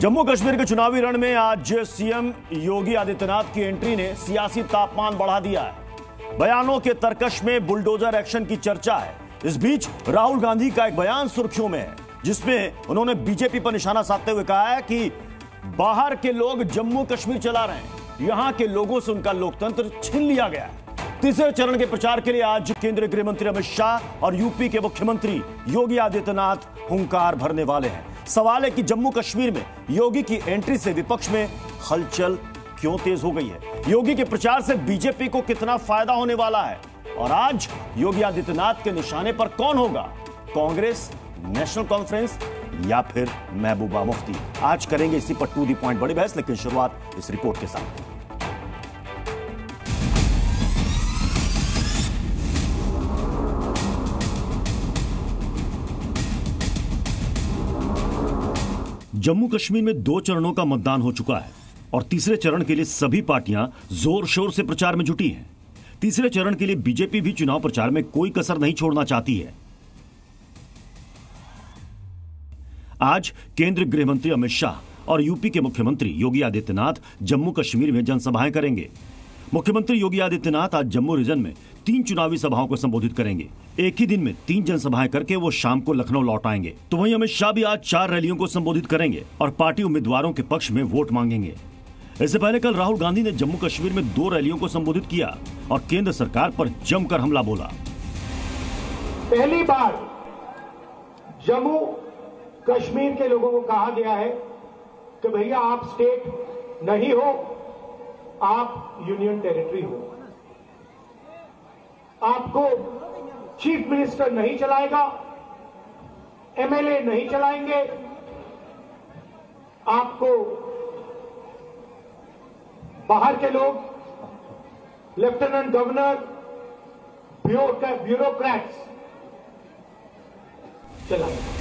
जम्मू कश्मीर के चुनावी रण में आज सीएम योगी आदित्यनाथ की एंट्री ने सियासी तापमान बढ़ा दिया है। बयानों के तर्कश में बुलडोजर एक्शन की चर्चा है। इस बीच राहुल गांधी का एक बयान सुर्खियों में है, जिसमें उन्होंने बीजेपी पर निशाना साधते हुए कहा है कि बाहर के लोग जम्मू कश्मीर चला रहे हैं, यहां के लोगों से उनका लोकतंत्र छीन लिया गया है। तीसरे चरण के प्रचार के लिए आज केंद्रीय गृह मंत्री अमित शाह और यूपी के मुख्यमंत्री योगी आदित्यनाथ हुंकार भरने वाले हैं। सवाल है कि जम्मू कश्मीर में योगी की एंट्री से विपक्ष में हलचल क्यों तेज हो गई है? योगी के प्रचार से बीजेपी को कितना फायदा होने वाला है? और आज योगी आदित्यनाथ के निशाने पर कौन होगा? कांग्रेस, नेशनल कॉन्फ्रेंस या फिर महबूबा मुफ्ती? आज करेंगे इसी पर टू द पॉइंट बड़ी बहस, लेकिन शुरुआत इस रिपोर्ट के साथ। जम्मू कश्मीर में 2 चरणों का मतदान हो चुका है और तीसरे चरण के लिए सभी पार्टियां जोर शोर से प्रचार में जुटी हैं। तीसरे चरण के लिए बीजेपी भी चुनाव प्रचार में कोई कसर नहीं छोड़ना चाहती है। आज केंद्रीय गृह मंत्री अमित शाह और यूपी के मुख्यमंत्री योगी आदित्यनाथ जम्मू कश्मीर में जनसभाएं करेंगे। मुख्यमंत्री योगी आदित्यनाथ आज जम्मू रीजन में 3 चुनावी सभाओं को संबोधित करेंगे। एक ही दिन में 3 जनसभाएं करके वो शाम को लखनऊ लौट आएंगे। तो वहीं अमित शाह भी आज 4 रैलियों को संबोधित करेंगे और पार्टी उम्मीदवारों के पक्ष में वोट मांगेंगे। इससे पहले कल राहुल गांधी ने जम्मू कश्मीर में 2 रैलियों को संबोधित किया और केंद्र सरकार पर जमकर हमला बोला। पहली बार जम्मू कश्मीर के लोगों को कहा गया है कि भैया आप स्टेट नहीं हो, आप यूनियन टेरिटरी हो। आपको चीफ मिनिस्टर नहीं चलाएगा, एमएलए नहीं चलाएंगे, आपको बाहर के लोग, लेफ्टिनेंट गवर्नर, ब्यूरोक्रेट्स चलाएंगे।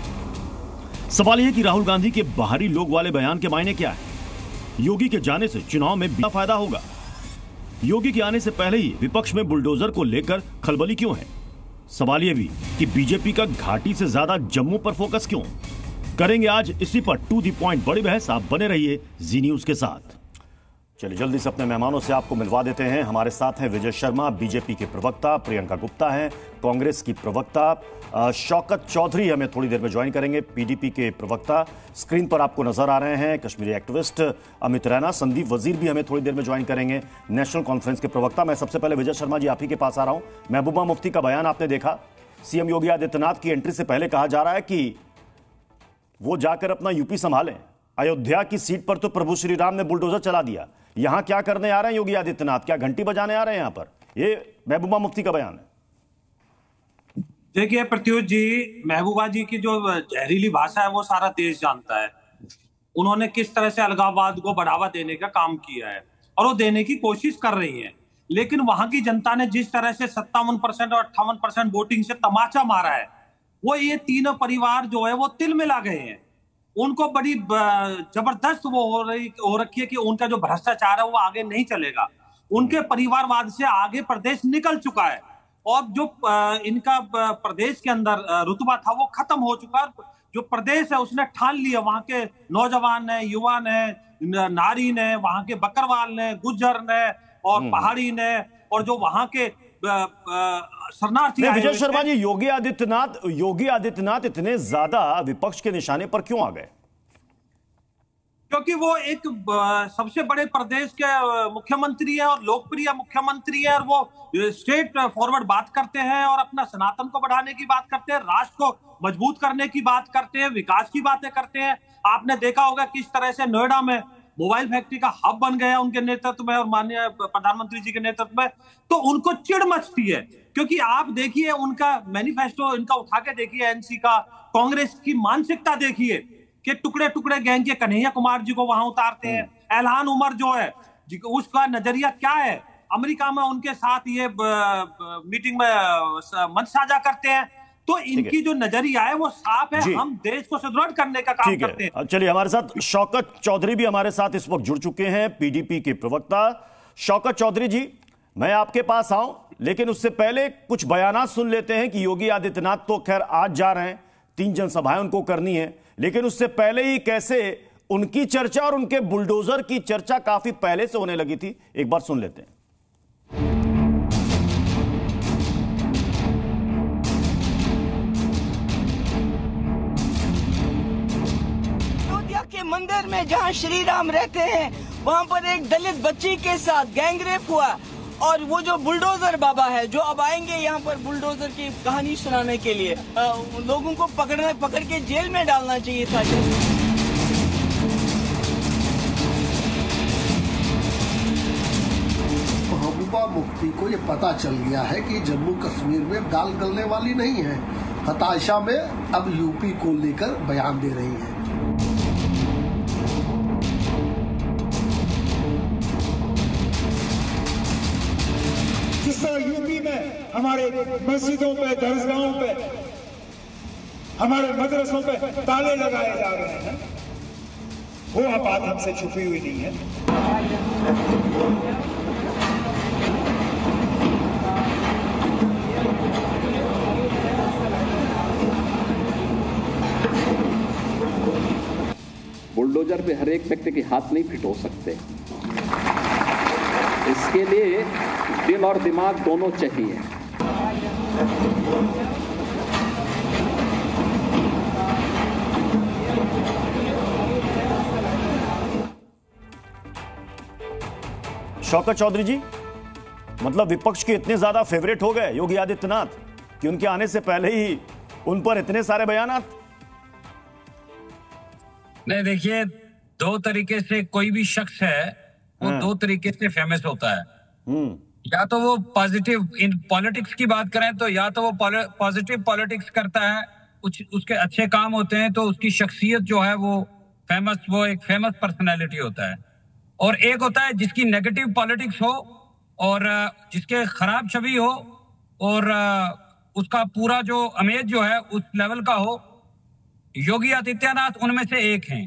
सवाल यह कि राहुल गांधी के बाहरी लोग वाले बयान के मायने क्या है? योगी के जाने से चुनाव में बिना फायदा होगा? योगी के आने से पहले ही विपक्ष में बुलडोजर को लेकर खलबली क्यों है? सवाल यह भी कि बीजेपी का घाटी से ज्यादा जम्मू पर फोकस क्यों? करेंगे आज इसी पर टू द पॉइंट बड़ी बहस। आप बने रहिए जी न्यूज के साथ। चलिए जल्दी से अपने मेहमानों से आपको मिलवा देते हैं। हमारे साथ हैं विजय शर्मा, बीजेपी के प्रवक्ता, प्रियंका गुप्ता हैं कांग्रेस की प्रवक्ता, शौकत चौधरी हमें थोड़ी देर में ज्वाइन करेंगे, पीडीपी के प्रवक्ता। स्क्रीन पर आपको नजर आ रहे हैं कश्मीरी एक्टिविस्ट अमित रैना। संदीप वजीर भी हमें थोड़ी देर में ज्वाइन करेंगे, नेशनल कॉन्फ्रेंस के प्रवक्ता। मैं सबसे पहले विजय शर्मा जी आप ही के पास आ रहा हूं। महबूबा मुफ्ती का बयान आपने देखा। सीएम योगी आदित्यनाथ की एंट्री से पहले कहा जा रहा है कि वो जाकर अपना यूपी संभालें। अयोध्या की सीट पर तो प्रभु श्री राम ने बुलडोजर चला दिया, यहां क्या करने आ रहे हैं योगी आदित्यनाथ? क्या घंटी बजाने आ रहे हैं यहां पर? ये महबूबा मुफ्ती का बयान है। देखिए प्रत्युष जी, महबूबा जी की जो जहरीली भाषा है वो सारा देश जानता है। उन्होंने किस तरह से अलगाववाद को बढ़ावा देने का काम किया है और वो देने की कोशिश कर रही है, लेकिन वहां की जनता ने जिस तरह से 57% और 58% वोटिंग से तमाचा मारा है, वो ये तीनों परिवार जो है वो तिल मिला गए हैं। उनको बड़ी जबरदस्त वो हो रखी है कि उनका जो भ्रष्टाचार है वो आगे नहीं चलेगा। उनके परिवारवाद से आगे प्रदेश निकल चुका है और जो इनका प्रदेश के अंदर रुतबा था वो खत्म हो चुका है। जो प्रदेश है उसने ठान लिया, वहां के नौजवान ने, युवा ने, नारी ने, वहां के बकरवाल ने, गुज्जर ने और पहाड़ी ने और जो वहां के शरणार्थी। विजय शर्मा जी, योगी आदित्यनाथ इतने ज्यादा विपक्ष के निशाने पर क्यों आ गए? क्योंकि वो एक सबसे बड़े प्रदेश के मुख्यमंत्री है और लोकप्रिय मुख्यमंत्री है और वो स्ट्रेट फॉरवर्ड बात करते हैं और अपना सनातन को बढ़ाने की बात करते हैं, राष्ट्र को मजबूत करने की बात करते हैं, विकास की बातें करते हैं। आपने देखा होगा किस तरह से नोएडा में मोबाइल फैक्ट्री का हब बन गया उनके नेतृत्व में और माननीय प्रधानमंत्री जी के नेतृत्व में। तो उनको चिढ़ मचती है, क्योंकि आप देखिए उनका मैनिफेस्टो इनका उठा के देखिए, एनसी का, कांग्रेस की मानसिकता देखिए कि टुकड़े टुकड़े गैंग के कन्हैया कुमार जी को वहां उतारते हैं। एलहान उमर जो है उसका नजरिया क्या है? अमेरिका में उनके साथ ये मीटिंग में मंच साझा करते हैं। तो इनकी जो नजरिया है वो साफ है, हम देश को सुदृढ़ करने का काम करते हैं। चलिए हमारे साथ शौकत चौधरी भी हमारे साथ इस वक्त जुड़ चुके हैं, पीडीपी के प्रवक्ता। शौकत चौधरी जी, मैं आपके पास आऊं, लेकिन उससे पहले कुछ बयानात सुन लेते हैं कि योगी आदित्यनाथ तो खैर आज जा रहे हैं, 3 जनसभाएं उनको करनी है, लेकिन उससे पहले ही कैसे उनकी चर्चा और उनके बुलडोजर की चर्चा काफी पहले से होने लगी थी। एक बार सुन लेते हैं। अयोध्या के मंदिर में जहां श्री राम रहते हैं, वहां पर एक दलित बच्ची के साथ गैंगरेप हुआ, और वो जो बुलडोजर बाबा है जो अब आएंगे यहाँ पर बुलडोजर की कहानी सुनाने के लिए, लोगों को पकड़ के जेल में डालना चाहिए था। महबूबा मुफ्ती को ये पता चल गया है कि जम्मू कश्मीर में दाल गलने वाली नहीं है। हताशा में अब यूपी को लेकर बयान दे रही है। जिस तरह यूपी में हमारे मस्जिदों पे, दरगाहों पे, हमारे मदरसों पे ताले लगाए जा रहे हैं, वो बात हमसे छुपी हुई नहीं है। बुलडोजर पे हर एक व्यक्ति के हाथ नहीं फिट हो सकते। इसके लिए दिल और दिमाग दोनों चाहिए। शौकत चौधरी जी, मतलब विपक्ष के इतने ज्यादा फेवरेट हो गए योगी आदित्यनाथ कि उनके आने से पहले ही उन पर इतने सारे बयानात। नहीं, देखिए, दो तरीके से कोई भी शख्स है वो दो तरीके से फेमस होता है। या तो वो पॉजिटिव, इन पॉलिटिक्स की बात करें तो या तो वो पॉजिटिव पॉलिटिक्स करता है, उसके अच्छे काम होते हैं तो उसकी शख्सियत जो है वो एक फेमस पर्सनैलिटी होता है। और एक होता है जिसकी नेगेटिव पॉलिटिक्स हो और जिसके खराब छवि हो और उसका पूरा जो इमेज जो है उस लेवल का हो। योगी आदित्यनाथ उनमें से एक हैं।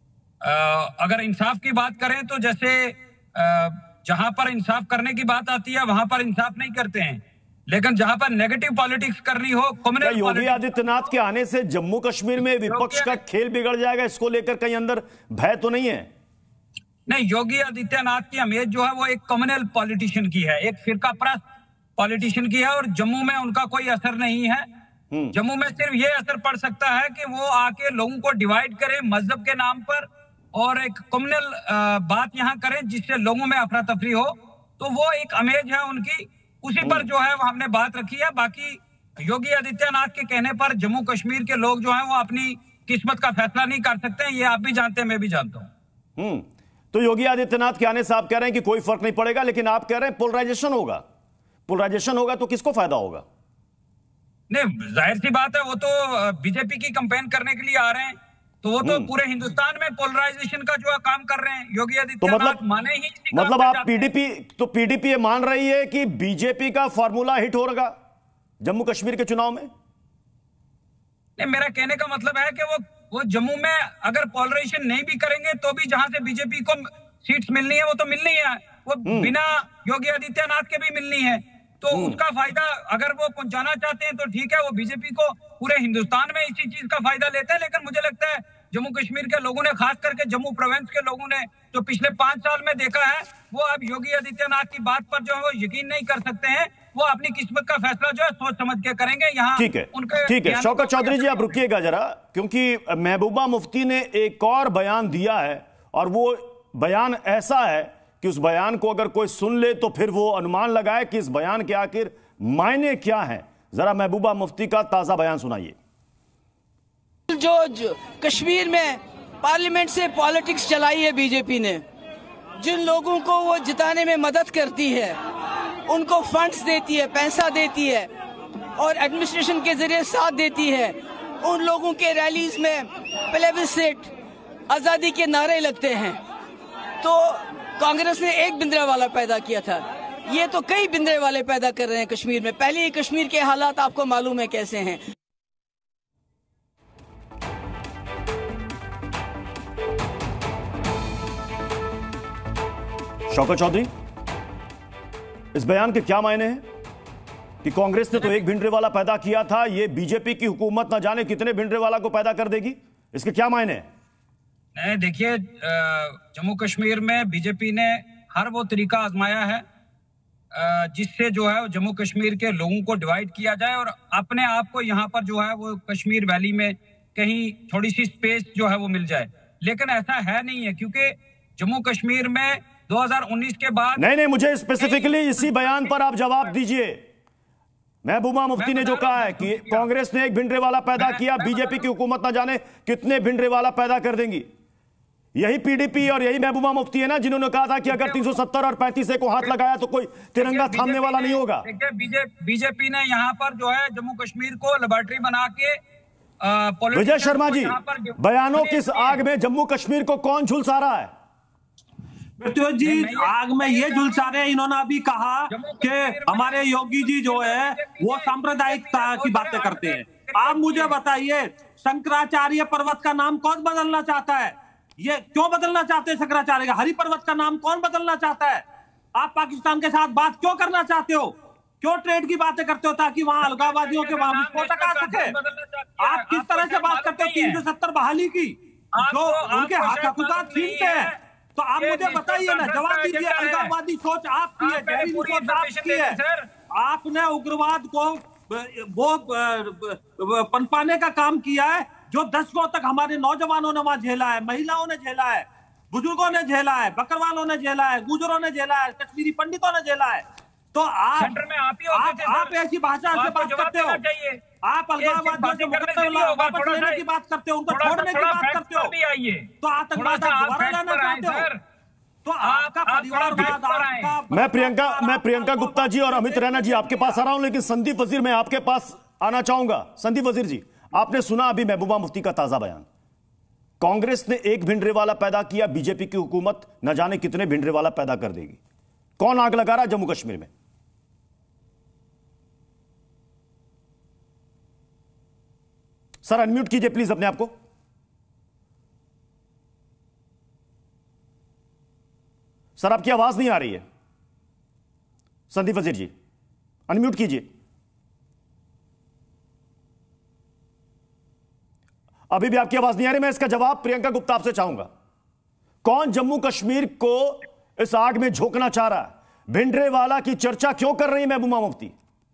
अगर इंसाफ की बात करें तो जैसे जहां पर इंसाफ करने की बात आती है वहां पर इंसाफ नहीं करते हैं, लेकिन जहां पर नेगेटिव पॉलिटिक्स करनी हो, कम्युनल योगी आदित्यनाथ के आने से जम्मू कश्मीर में विपक्ष का खेल बिगड़ जाएगा, इसको लेकर कहीं अंदर भय तो नहीं है? नहीं, योगी आदित्यनाथ की इमेज जो है वो एक कम्युनल पॉलिटिशियन की है, एक फिरका परस्त पॉलिटिशियन की है, और जम्मू में उनका कोई असर नहीं है। जम्मू में सिर्फ ये असर पड़ सकता है कि वो आके लोगों को डिवाइड करे मजहब के नाम पर और एक कम्युनल बात यहाँ करें जिससे लोगों में अफरा तफरी हो। तो वो एक इमेज है उनकी, उसी पर जो है वो हमने बात रखी है। बाकी योगी आदित्यनाथ के कहने पर जम्मू कश्मीर के लोग जो हैं वो अपनी किस्मत का फैसला नहीं कर सकते हैं, ये आप भी जानते हैं, मैं भी जानता हूँ। तो योगी आदित्यनाथ के आने से आप कह रहे हैं कि कोई फर्क नहीं पड़ेगा, लेकिन आप कह रहे हैं पोलराइजेशन होगा। पोलराइजेशन होगा तो किसको फायदा होगा? नहीं, जाहिर सी बात है, वो तो बीजेपी की कैंपेन करने के लिए आ रहे हैं, तो वो तो पूरे हिंदुस्तान में पोलराइजेशन का जो है काम कर रहे हैं। योगी आदित्यनाथ माने ही मतलब आप पीडीपी ये मान रही है कि बीजेपी का फॉर्मूला हिट होगा जम्मू कश्मीर के चुनाव में? नहीं, मेरा कहने का मतलब है कि वो जम्मू में अगर पोलराइजेशन नहीं भी करेंगे तो भी जहां से बीजेपी को सीट्स मिलनी है वो तो मिलनी है, वो बिना योगी आदित्यनाथ के भी मिलनी है। तो उसका फायदा अगर वो पहुंचाना चाहते हैं तो ठीक है, वो बीजेपी को पूरे हिंदुस्तान में इसी चीज का फायदा लेते हैं। लेकिन मुझे लगता है जम्मू कश्मीर के लोगों ने, खास करके जम्मू प्रोविंस के लोगों ने जो पिछले 5 साल में देखा है, वो अब योगी आदित्यनाथ की बात पर जो है वो यकीन नहीं कर सकते हैं। वो अपनी किस्मत का फैसला जो है सोच समझ के करेंगे। यहाँ ठीक है शौकत चौधरी जी, आप रुकिएगा जरा, क्योंकि महबूबा मुफ्ती ने एक और बयान दिया है और वो बयान ऐसा है कि उस बयान को अगर कोई सुन ले तो फिर वो अनुमान लगाए कि इस बयान के आखिर मायने क्या हैं। जरा महबूबा मुफ्ती का ताजा बयान सुनाइए। जो कश्मीर में पार्लियामेंट से पॉलिटिक्स चलाई है बीजेपी ने, जिन लोगों को वो जिताने में मदद करती है, उनको फंड्स देती है, पैसा देती है और एडमिनिस्ट्रेशन के जरिए साथ देती है, उन लोगों के रैलीज में प्लेबिस्सिट, आजादी के नारे लगते हैं। तो कांग्रेस ने एक भिंडरावाला पैदा किया था, ये तो कई भिंडरावाले पैदा कर रहे हैं कश्मीर में। पहले ही कश्मीर के हालात आपको मालूम है कैसे हैं। शौकत चौधरी, इस बयान के क्या मायने हैं कि कांग्रेस ने तो एक भिंडरावाला पैदा किया था, ये बीजेपी की हुकूमत न जाने कितने भिंडरावाला को पैदा कर देगी? इसके क्या मायने हैं? नहीं, देखिए, जम्मू कश्मीर में बीजेपी ने हर वो तरीका आजमाया है जिससे जो है जम्मू कश्मीर के लोगों को डिवाइड किया जाए और अपने आप को यहाँ पर जो है वो कश्मीर वैली में कहीं थोड़ी सी स्पेस जो है वो मिल जाए। लेकिन ऐसा है नहीं है, क्योंकि जम्मू कश्मीर में 2019 के बाद नहीं, मुझे स्पेसिफिकली इसी बयान पर आप जवाब दीजिए। महबूबा मुफ्ती ने जो कहा है कि कांग्रेस ने एक भिंडरेवाला पैदा किया, बीजेपी की हुकूमत न जाने कितने भिंडरेवाला पैदा कर देंगी। यही पीडीपी और यही महबूबा मुफ्ती है ना जिन्होंने कहा था कि अगर 370 और 35 को हाथ लगाया तो कोई तिरंगा थामने वाला नहीं होगा। बीजेपी ने यहाँ पर जो है जम्मू कश्मीर को लेबोरेटरी बना के विजय शर्मा जी, बयानों किस आग में जम्मू कश्मीर को कौन झुलसा रहा है? जी, आग में ये झुलसा रहे हैं। इन्होंने अभी कहा कि हमारे योगी जी जो है वो सांप्रदायिकता की बातें करते हैं। आप मुझे बताइए, शंकराचार्य पर्वत का नाम कौन बदलना चाहता है? ये क्यों बदलना चाहते हैं शंकराचार्य का? हरि पर्वत का नाम कौन बदलना चाहता है? आप पाकिस्तान के साथ बात क्यों करना चाहते हो? क्यों ट्रेड की बातें करते हो ताकि वहां अलगाववादियों के वहां विस्फोटक आ सके? आप किस तरह से बात करते हो 370 बहाली की, जो उनके हकूक़ात छीनते हैं? तो आप मुझे बताइए ना, जवाब दीजिए। अलगाववादी सोच आपकी है, जहरीली सोच आपकी है। आपने उग्रवाद को वो पनपाने का काम किया है जो दशकों तक हमारे नौजवानों ने वहां झेला है, महिलाओं ने झेला है, बुजुर्गों ने झेला है, बकरवालों ने झेला है, गुजरों ने झेला है, कश्मीरी पंडितों ने झेला है। तो आप ऐसी भाषा से बात करते हो, आप अलगाववादियों से मुकदमा वापस लेने की बात करते हो, उनको छोड़ने की बात करते हो, तो आतंकवाद दोबारा लाना चाहते हो। तो आपका परिवारवाद, आपका मैं प्रियंका गुप्ता जी और अमित रैना जी आपके पास आ रहा हूं, लेकिन संदीप वजीर मैं आपके पास आना चाहूंगा। संदीप वजीर जी, आपने सुना अभी महबूबा मुफ्ती का ताजा बयान। कांग्रेस ने एक भिंडरेवाला पैदा किया, बीजेपी की हुकूमत न जाने कितने भिंडरेवाला पैदा कर देगी। कौन आग लगा रहा है जम्मू कश्मीर में? सर अनम्यूट कीजिए प्लीज अपने आप को। सर आपकी आवाज नहीं आ रही है। संदीप वजीर जी अनम्यूट कीजिए। अभी भी आपकी आवाज नहीं आ रही। मैं इसका जवाब प्रियंका गुप्ता आपसे चाहूंगा। कौन जम्मू कश्मीर को इस आग में झोंकना चाह रहा है? भिंडरेवाला की चर्चा क्यों कर रही है महबूबा मुफ्ती?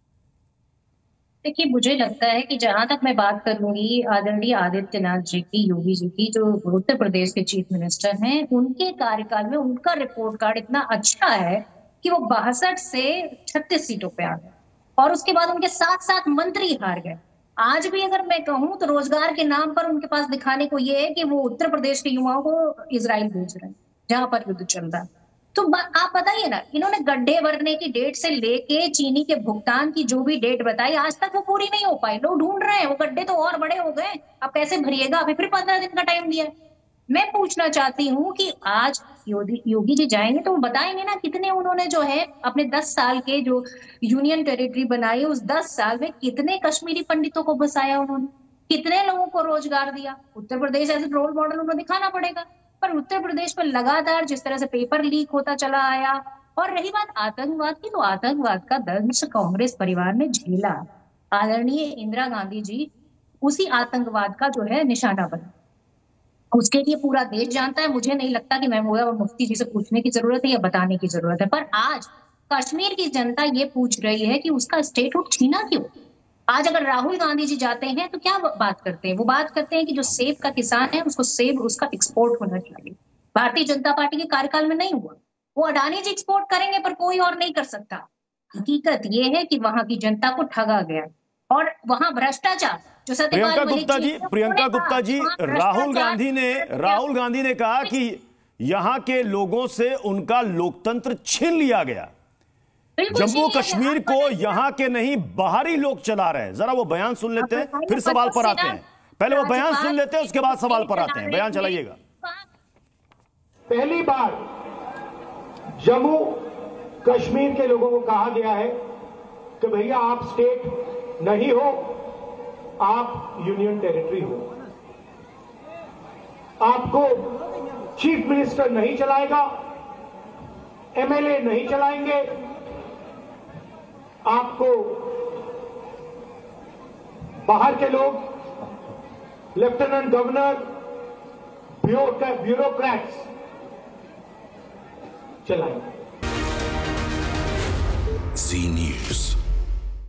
देखिए, मुझे लगता है कि जहां तक मैं बात करूंगी आदरणीय आदित्यनाथ जी की, योगी जी की, जो उत्तर प्रदेश के चीफ मिनिस्टर हैं, उनके कार्यकाल में उनका रिपोर्ट कार्ड इतना अच्छा है कि वो 62 से 36 सीटों पे आ गए और उसके बाद उनके 7 मंत्री हार गए। आज भी अगर मैं कहूं तो रोजगार के नाम पर उनके पास दिखाने को ये है कि वो उत्तर प्रदेश के युवाओं को इजराइल भेज रहे हैं जहां पर युद्ध चल रहा है। तो आप बताइए ना, इन्होंने गड्ढे भरने की डेट से लेके चीनी के भुगतान की जो भी डेट बताई, आज तक वो पूरी नहीं हो पाई। लोग ढूंढ रहे हैं, वो गड्ढे तो और बड़े हो गए, अब कैसे भरिएगा? अभी फिर 15 दिन का टाइम दिया। मैं पूछना चाहती हूँ कि आज योगी जी जाएंगे तो बताएंगे ना कितने उन्होंने जो है अपने 10 साल के जो यूनियन टेरिटरी बनाई, उस 10 साल में कितने कश्मीरी पंडितों को बसाया उन्होंने, कितने लोगों को रोजगार दिया। Uttar Pradesh as a role model उन्हें दिखाना पड़ेगा। पर उत्तर प्रदेश पर लगातार जिस तरह से पेपर लीक होता चला आया, और रही बात आतंकवाद की, तो आतंकवाद का दंश कांग्रेस परिवार ने झेला। आदरणीय इंदिरा गांधी जी उसी आतंकवाद का जो है निशाना बना, उसके लिए पूरा देश जानता है। मुझे नहीं लगता कि महबूबा मुफ्ती जी से पूछने की जरूरत है या बताने की जरूरत है। पर आज कश्मीर की जनता ये पूछ रही है कि उसका स्टेटहुड छीना क्यों? आज अगर राहुल गांधी जी जाते हैं तो क्या बात करते हैं? वो बात करते हैं कि जो सेब का किसान है उसको सेब उसका एक्सपोर्ट होना चाहिए। भारतीय जनता पार्टी के कार्यकाल में नहीं हुआ। वो अडानी जी एक्सपोर्ट करेंगे पर कोई और नहीं कर सकता। हकीकत ये है कि वहां की जनता को ठगा गया और वहां भ्रष्टाचार जो प्रियंका गुप्ता जी राहुल गांधी ने कहा कि यहां के लोगों से उनका लोकतंत्र छीन लिया गया। जम्मू कश्मीर को यहां के नहीं बाहरी लोग चला रहे हैं। जरा वो बयान सुन लेते हैं, फिर सवाल पर आते हैं। पहले वो बयान सुन लेते हैं, उसके बाद सवाल पर आते हैं। बयान चलाइएगा। पहली बार जम्मू कश्मीर के लोगों को कहा गया है कि भैया आप स्टेट नहीं हो, आप यूनियन टेरिटरी हो। आपको चीफ मिनिस्टर नहीं चलाएगा, एमएलए नहीं चलाएंगे, आपको बाहर के लोग लेफ्टिनेंट गवर्नर, ब्यूरोक्रेट्स चलाएंगे। Zee news.